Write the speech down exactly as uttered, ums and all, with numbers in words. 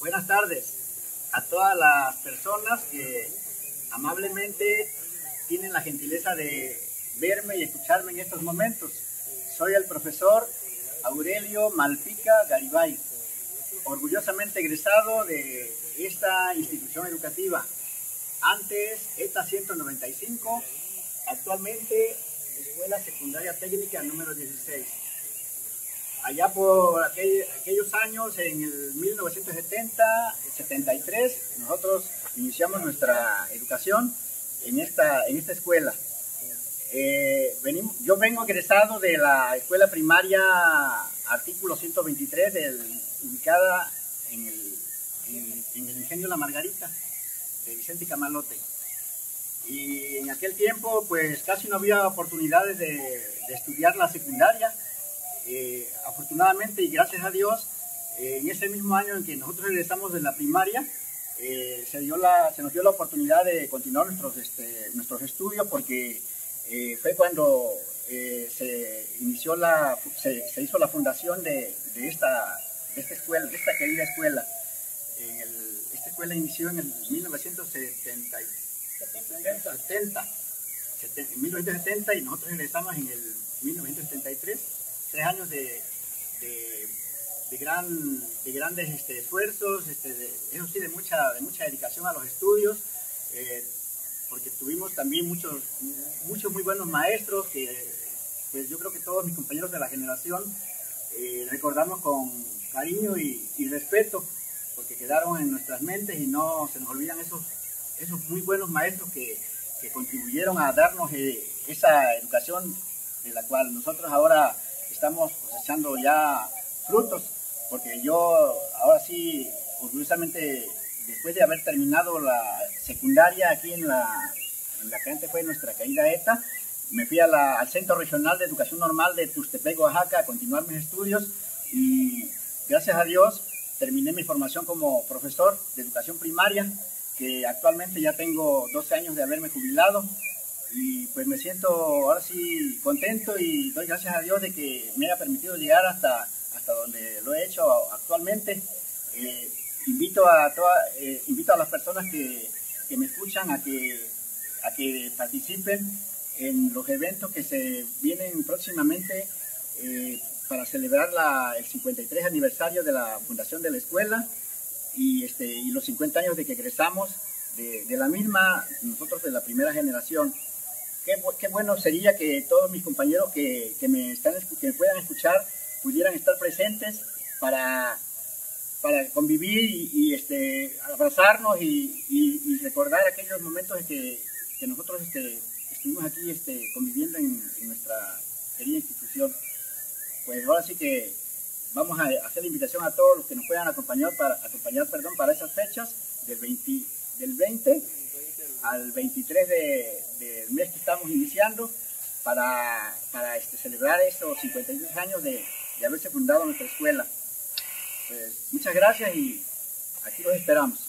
buenas tardes a todas las personas que amablemente tienen la gentileza de verme y escucharme en estos momentos. Soy el profesor Aurelio Malpica Garibay, orgullosamente egresado de esta institución educativa, antes ETA ciento noventa y cinco, actualmente Escuela Secundaria Técnica número dieciséis. Allá por aquel, aquellos años, en el mil novecientos setenta, setenta y tres, nosotros iniciamos nuestra educación en esta, en esta escuela. Eh, venimos, yo vengo egresado de la escuela primaria artículo ciento veintitrés, del, ubicada en el, en, en el Ingenio La Margarita, de Vicente Camalote. Y en aquel tiempo, pues casi no había oportunidades de, de estudiar la secundaria. Eh, afortunadamente y gracias a Dios, eh, en ese mismo año en que nosotros regresamos de la primaria, eh, se, dio la, se nos dio la oportunidad de continuar nuestros, este, nuestros estudios, porque eh, fue cuando eh, se inició la, se, se hizo la fundación de, de, esta, de esta escuela, de esta querida escuela. En el, esta escuela inició en el mil novecientos setenta, en mil novecientos setenta, y nosotros regresamos en el mil novecientos setenta y tres. Tres años de, de, de, gran, de grandes este, esfuerzos, este, de, eso sí, de mucha, de mucha dedicación a los estudios, eh, porque tuvimos también muchos, muchos muy buenos maestros que, pues yo creo que todos mis compañeros de la generación eh, recordamos con cariño y, y respeto, porque quedaron en nuestras mentes y no se nos olvidan esos, esos muy buenos maestros que, que contribuyeron a darnos eh, esa educación de la cual nosotros ahora estamos cosechando ya frutos, porque yo ahora sí, orgullosamente, después de haber terminado la secundaria aquí en la, en la que antes fue nuestra querida ETA, me fui a la, al Centro Regional de Educación Normal de Tuxtepec, Oaxaca, a continuar mis estudios, y gracias a Dios terminé mi formación como profesor de educación primaria, que actualmente ya tengo doce años de haberme jubilado. Y pues me siento ahora sí contento y doy gracias a Dios de que me haya permitido llegar hasta, hasta donde lo he hecho actualmente. Eh, invito, a toda, eh, invito a las personas que, que me escuchan a que, a que participen en los eventos que se vienen próximamente eh, para celebrar la, el cincuenta y tres aniversario de la fundación de la escuela y, este, y los cincuenta años de que egresamos de, de la misma, nosotros de la primera generación. Qué, qué bueno sería que todos mis compañeros que, que, me están, que me puedan escuchar pudieran estar presentes para, para convivir y, y este, abrazarnos y, y, y recordar aquellos momentos en que, que nosotros este, estuvimos aquí este, conviviendo en, en nuestra querida institución. Pues ahora sí que vamos a hacer la invitación a todos los que nos puedan acompañar para, acompañar, perdón, para esas fechas del veinte, del veinte al veintitrés de, del mes que estamos iniciando para, para este, celebrar estos cincuenta y tres años de, de haberse fundado nuestra escuela. Pues muchas gracias y aquí los esperamos.